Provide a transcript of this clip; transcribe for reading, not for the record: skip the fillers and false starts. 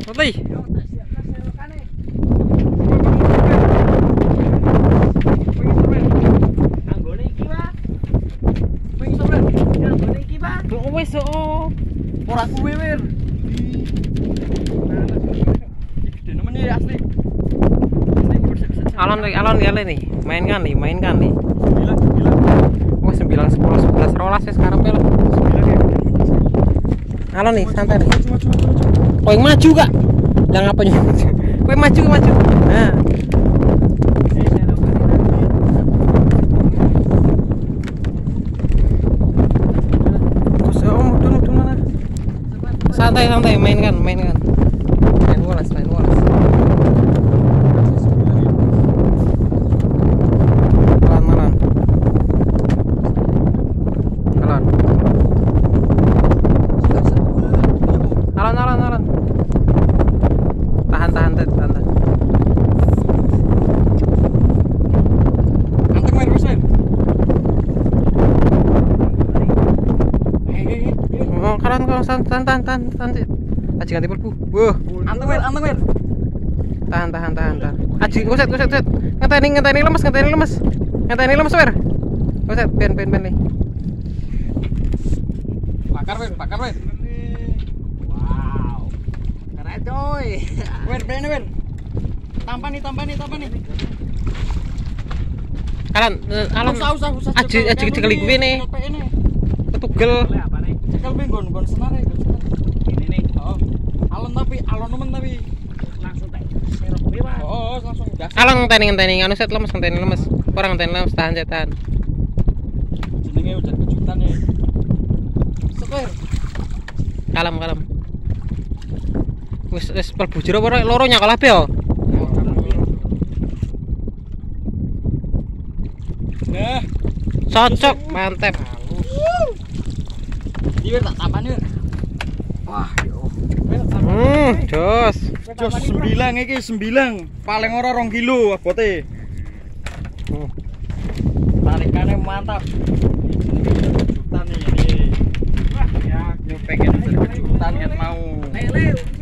Putih. Wes oh. Ora kuwe wir. Gede nemen ya asli. Alon kali nih. Mainkan nih. 9. Oh 9, 10, 11, 12 ya sekarang pel. Alon nih, santai nih. Oh yang maju kak. Yang apanya? Kowe maju. Nah. Santai mainkan. Main bola. Malan. Alon. Tahan. Anteng mer wis. Oh, kalan tahan. Aji ganti perbu. Wah, Anteng mer. Tahan. Aji nguset. Ngenteni lemes. Ngenteni lemes, Wer. Nguset, ben nih. Bakar wer. Wow. Keren coy. Wer. Tampan nih. Kalan, alon. Usah. Aji kali gue nih. Ketugel. Cekel be nggon senare. Ini nih. Oh. Alon nemen tapi langsung tak serok be, Pak. Oh, langsung gas. Alon ngenteni anu set lemes. Orang ngenteni lemes tahan. Jenenge udah kejutan ya. Seker. Kalem. Wis pelbu jero ora loro nyakolah be yo. Nah, Cocok, mantep. Iki tak tapani. Wah, yo. Jos 9 iki 9. Paling ora 2 kilo abote. Tarikane mantap. Kejutan nih. Wah, ya, yo pengen kejutan kan mau.